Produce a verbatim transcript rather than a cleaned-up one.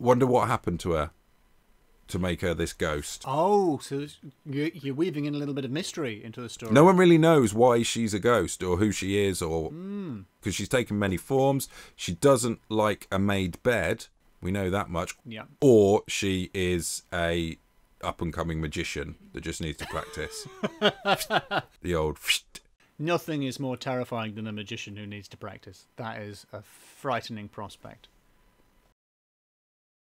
Wonder what happened to her to make her this ghost. Oh, so you're weaving in a little bit of mystery into the story. No one really knows why she's a ghost or who she is, or because mm. she's taken many forms. She doesn't like a made bed. We know that much. Yeah. Or she is a up-and-coming magician that just needs to practice. The old... Nothing is more terrifying than a magician who needs to practice. That is a frightening prospect.